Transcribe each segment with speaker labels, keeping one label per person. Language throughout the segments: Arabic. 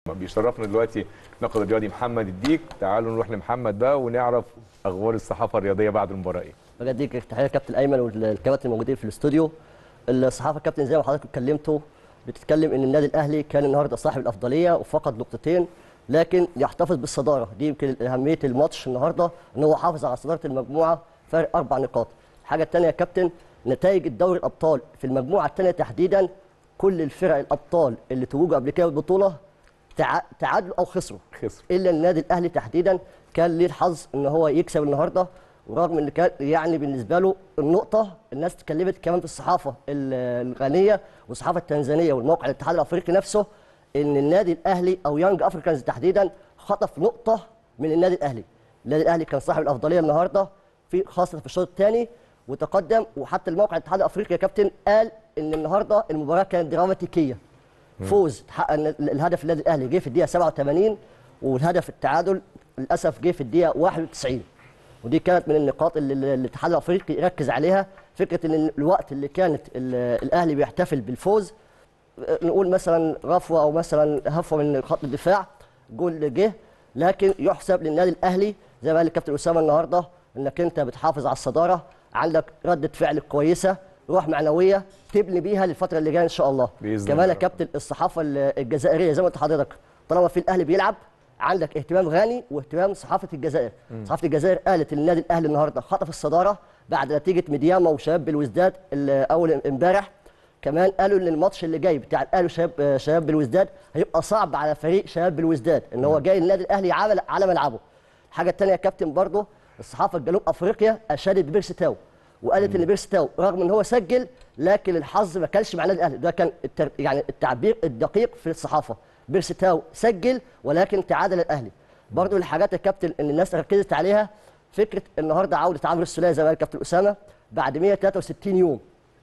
Speaker 1: بيشرفنا دلوقتي ناقد الرياضي محمد الديك. تعالوا نروح لمحمد بقى ونعرف اخبار الصحافه الرياضيه بعد المباراه ايه.
Speaker 2: بجد تحيه كابتن ايمن والكباتن الموجودين في الاستوديو. الصحافه كابتن زي ما حضرتك اتكلمتوا بتتكلم ان النادي الاهلي كان النهارده صاحب الافضليه وفقد نقطتين، لكن يحتفظ بالصداره. دي يمكن اهميه الماتش النهارده، ان هو حافظ على صداره المجموعه فرق 4 نقاط. الحاجه الثانيه يا كابتن، نتائج الدوري الابطال في المجموعه الثانيه تحديدا، كل الفرق الابطال اللي توجوا قبل كده بالبطوله تعادلوا او خسروا، الا النادي الاهلي تحديدا كان ليه الحظ ان هو يكسب النهارده. ورغم ان كان يعني بالنسبه له النقطه، الناس اتكلمت كمان في الصحافه الغانيه والصحافه التنزانيه والموقع الاتحاد الافريقي نفسه ان النادي الاهلي او يانج افريكانز تحديدا خطف نقطه من النادي الاهلي. النادي الاهلي كان صاحب الافضليه النهارده خاصه في الشوط الثاني وتقدم، وحتى الموقع الاتحاد الافريقي يا كابتن قال ان النهارده المباراه كانت دراماتيكيه. فوز تحقق الهدف النادي الاهلي جه في الدقيقه 87، والهدف التعادل للاسف جه في الدقيقه 91. ودي كانت من النقاط اللي الاتحاد الافريقي يركز عليها، فكره ان الوقت اللي كانت الاهلي بيحتفل بالفوز، نقول مثلا غفوه او مثلا هفوه من خط الدفاع، جول جه، لكن يحسب للنادي الاهلي زي ما قال الكابتن اسامه النهارده، انك انت بتحافظ على الصداره، عندك رده فعل كويسه، روح معنويه تبني بيها للفتره اللي جايه ان شاء الله. كمان يا كابتن الصحافه الجزائريه زي ما قلت لحضرتك، طالما في الاهلي بيلعب عندك اهتمام غاني واهتمام صحافه الجزائر. صحافه الجزائر قالت ان النادي الاهلي النهارده خطف الصداره بعد نتيجه ميدياما وشباب بالوزداد اول امبارح. كمان قالوا ان الماتش اللي جاي بتاع الاهلي وشباب بالوزداد هيبقى صعب على فريق شباب بالوزداد، ان هو جاي النادي الاهلي على ملعبه. الحاجه الثانيه يا كابتن برضه الصحافه الجنوب افريقيا اشادت بيرسي تاو، وقالت ان بيرسي تاو رغم ان هو سجل لكن الحظ ما كانش مع النادي الاهلي. ده كان يعني التعبير الدقيق في الصحافه، بيرسي تاو سجل ولكن تعادل الاهلي. برضو الحاجات يا كابتن ان الناس ركزت عليها، فكره النهارده عوده عمرو السوليه زي ما قال الكابتن اسامه بعد 163 يوم،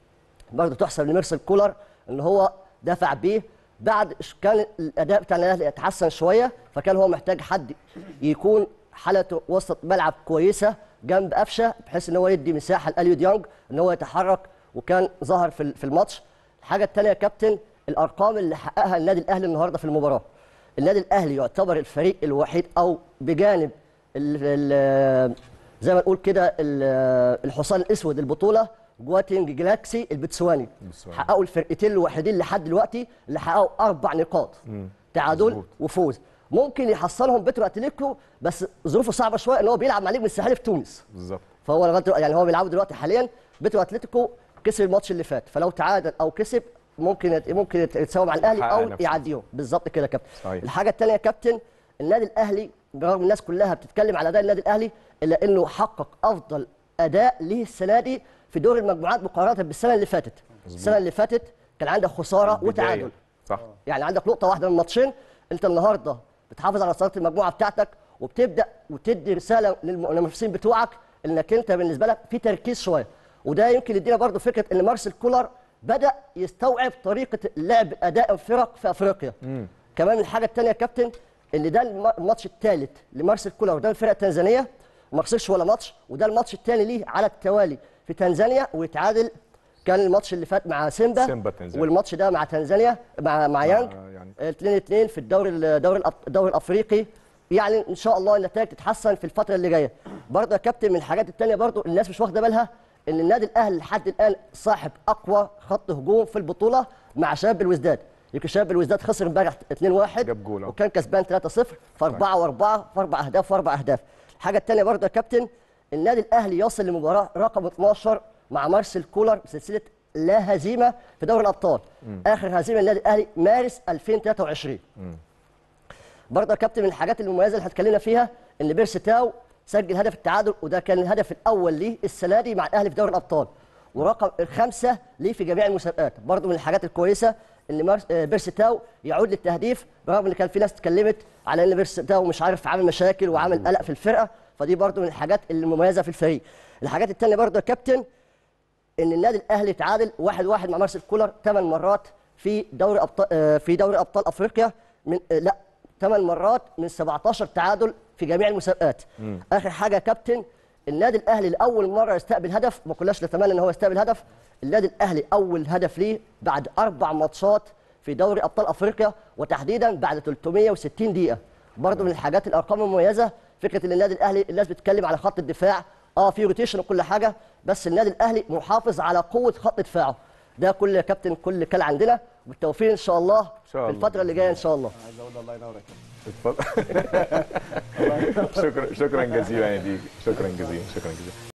Speaker 2: برضو تحسب لميرسل كولر ان هو دفع بيه بعد كان الاداء بتاع الاهلي اتحسن شويه، فكان هو محتاج حد يكون حالته وسط ملعب كويسه جنب قفشه بحيث ان هو يدي مساحه لاليو ديانج ان هو يتحرك، وكان ظهر في الماتش. الحاجه الثانيه يا كابتن الارقام اللي حققها النادي الاهلي النهارده في المباراه. النادي الاهلي يعتبر الفريق الوحيد او بجانب زي ما نقول كده الحصان الاسود البطوله جواتينج جلاكسي البتسواني، حققوا الفرقتين الوحيدين لحد دلوقتي اللي حققوا 4 نقاط تعادل وفوز. ممكن يحصلهم بيترو اتليكو بس ظروفه صعبه شويه ان هو بيلعب مع نجم الساحلي في تونس بالظبط، فهو لغايه يعني هو بيلعبوا دلوقتي حاليا. بيترو اتليكو كسب الماتش اللي فات، فلو تعادل او كسب ممكن يتساوى مع الاهلي او يعديهم بالظبط كده يا كابتن. الحاجه الثانيه يا كابتن النادي الاهلي برغم الناس كلها بتتكلم على اداء النادي الاهلي الا انه حقق افضل اداء ليه السنه دي في دور المجموعات مقارنه بالسنه اللي فاتت. السنه اللي فاتت كان عندك خساره وتعادل، صح، يعني عندك نقطه واحده من ماتشين. انت النهارده بتحافظ على صداره المجموعه بتاعتك وبتبدا وتدي رساله للمنافسين بتوعك انك انت بالنسبه لك في تركيز شويه، وده يمكن يدينا برضه فكره ان مارسيل كولر بدا يستوعب طريقه لعب اداء الفرق في افريقيا. كمان الحاجه الثانيه يا كابتن ان ده الماتش الثالث لمارسيل كولر وده الفرقه التنزانيه ما خسرش ولا ماتش، وده الماتش الثاني ليه على التوالي في تنزانيا، ويتعادل كان الماتش اللي فات مع سيمبا والماتش ده مع تنزانيا مع يانج 2-2 في الدوري الافريقي. يعني ان شاء الله النتائج تتحسن في الفتره اللي جايه. برضه يا كابتن من الحاجات الثانيه برضه الناس مش واخده بالها ان النادي الاهلي لحد الان صاحب اقوى خط هجوم في البطوله مع شباب الوزداد. يمكن شباب الوزداد خسر امبارح 2-1 وكان كسبان 3-0 في 4 و4 في 4 اهداف و4 اهداف. الحاجه الثانيه برضه يا كابتن النادي الاهلي يصل لمباراه رقم 12 مع مارسيل كولر بسلسله لا هزيمه في دوري الابطال. اخر هزيمه للنادي الاهلي مارس 2023. برضه يا كابتن من الحاجات المميزه اللي هتكلمنا فيها ان بيرسي تاو سجل هدف التعادل، وده كان الهدف الاول ليه السنه دي مع الاهلي في دوري الابطال، ورقم الخامسه ليه في جميع المسابقات. برضه من الحاجات الكويسه ان بيرسي تاو يعود للتهديف، رغم ان كان في ناس اتكلمت على ان بيرسي تاو مش عارف عامل مشاكل وعامل قلق في الفرقه، فدي برضه من الحاجات المميزه في الفريق. الحاجات الثانيه برضه يا كابتن ان النادي الاهلي تعادل 1-1 مع مارسيل كولر 8 مرات في دوري ابطال افريقيا، من 8 مرات من 17 تعادل في جميع المسابقات. اخر حاجه يا كابتن النادي الاهلي لاول مره يستقبل هدف، ما كناش نتمنى ان هو يستقبل هدف. النادي الاهلي اول هدف ليه بعد 4 ماتشات في دوري ابطال افريقيا، وتحديدا بعد 360 دقيقه. برضه من الحاجات الارقام المميزه فكره ان النادي الاهلي الناس بتتكلم على خط الدفاع، في روتيشن وكل حاجه، بس النادي الاهلي محافظ على قوه خط دفاعه. ده كل كابتن كل كان عندنا، بالتوفيق ان شاء الله في الفتره اللي جايه ان شاء الله.
Speaker 3: عايز اقول الله ينور عليك.
Speaker 1: اتفضل. شكرا جزيلا يا ديك، شكرا جزيلا.